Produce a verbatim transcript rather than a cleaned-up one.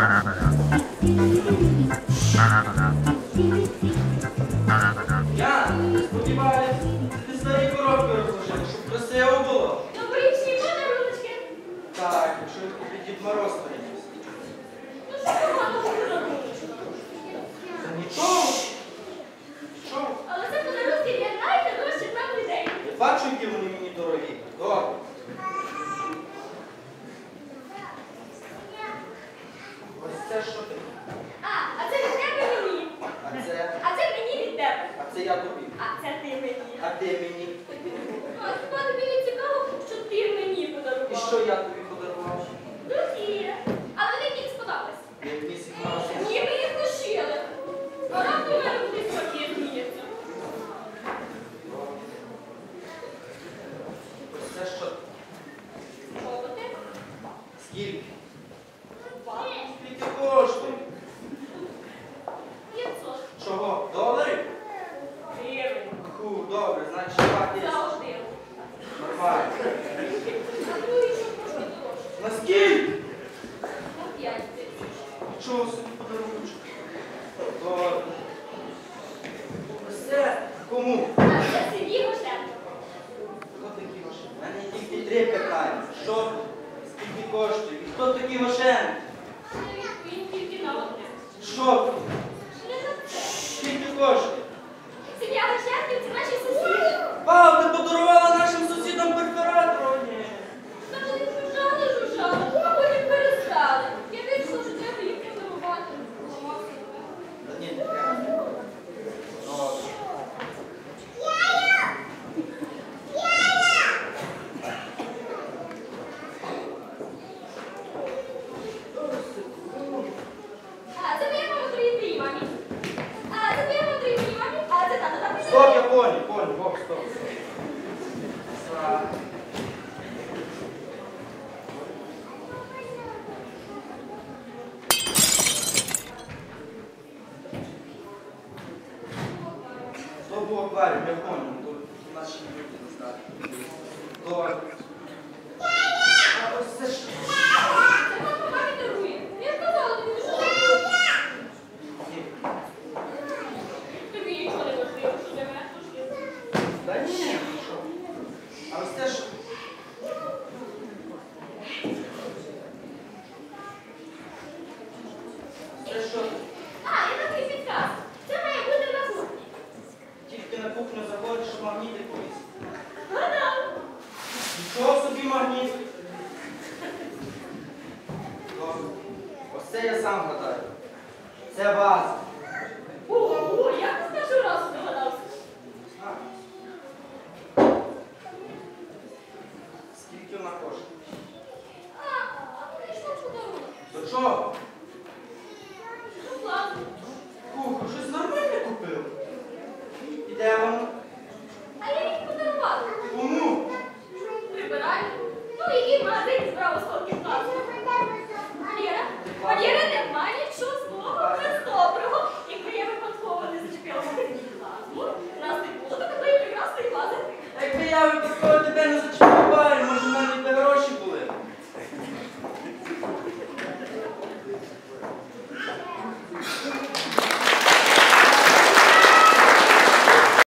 Я сподіваюся, ти старі коробки розложив, щоб красиво було. Новорічні подарунки. Так, якщо тобі Дід Мороз приніс. Ну що поганого подаруночку? Та нічого. Нічого. Але це подарунки для найдорожчих нам людей. Я бачу, які вони мені дорогі. Добре. Ось це що ти? А, а це від тебе мені. А це? А це мені від тебе. А це я тобі. А це ти мені. А ти мені. Ну, а хіба тобі не цікаво, що ти мені подарував? І що я тобі подарував? Друзі. Але вони мені сподобались. Як місяць Мороз. Ні, ми їх лишили. А раптом у мене буде спокій зміється. Ось це що? Чоботи? Скільки? Два. Скільки коштує? П'ятсот. Чого? Доларів? Гривень. Ху, добре, значить два тисячі. Завжди. Нормально. А другий що трошки дорожче. Наскільки? На п'ять тисяч. Чого собі подарунок? Добре. Ось це кому? А це собі Гошенко. Хто такі машини? У мене тільки три питання. Що? Скільки коштує? І хто такі машини? Він тільки на одне. Що? Не на це. Скільки коштує? Сім'я Гошенків – це наші сусіди. Вау, ти подарувала нашим сусідам перфоратор? О, ні. Та вони жужжали, жужжали, а потім перестали. Я вирішила, що треба їх подарувати. Та ні, не треба. Добре. А, це моя мама дорогі твоїй мамі. А, це моя мама дорогі твоїй мамі. А, це тато та Стоп, я понял, понял, Бог, стоп. Так. Что было аквариум, я понял, тут наши люди не знали. Добре. А ось це що? Це мама мамі дарує. Я сказала тобі, що Ні. тобі нічого не важливо, що для мене важливо. Да ні, що? А ось це що? Це що? А, я тобі підказую. Це має бути на кухні. Тільки на кухню заходиш, щоб магніти повісити. Гадала. Нічого собі магніт. Добре. Ось це я сам гадаю. Це ваза. Ого, як ти з першого разу здогадався? А. Скільки вона коштує? А, а куди ж вам подарунок? До чого? Ну, ладно. Кухо, щось нормальне купив? І де воно? А я їх подарувала. Кому? Прибираю. Ну, який магазин збрав осколки пластику. Валера, Валера, немає нічого злого, без доброго. Якби я випадково не зачепила магазин плазму, у нас не було такої прекрасної вази. Якби я випадково